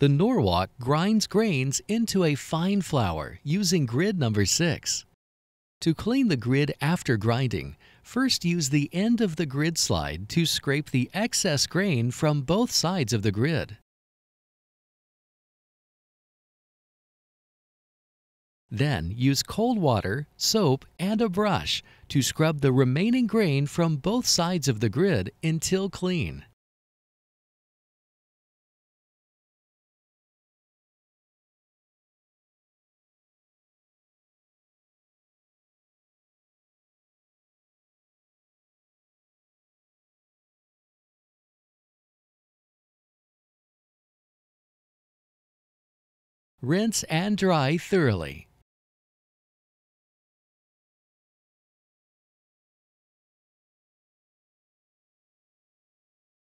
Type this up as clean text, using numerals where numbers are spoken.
The Norwalk grinds grains into a fine flour using grid number 6. To clean the grid after grinding, first use the end of the grid slide to scrape the excess grain from both sides of the grid. Then use cold water, soap, and a brush to scrub the remaining grain from both sides of the grid until clean. Rinse and dry thoroughly.